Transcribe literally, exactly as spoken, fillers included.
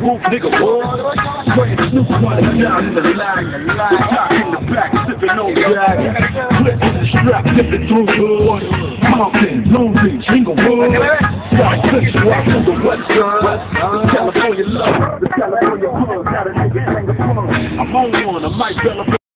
booth, nigga, what? Spraying Snoop running down in the lag. Top in the back, sipping on drag. Clip on the strap, dipping through wood. Compton, Long Beach, Inglewood. South Central, out to the west side. California love, the California bug, got a nigga hang a plug. I'm on one, I might develop.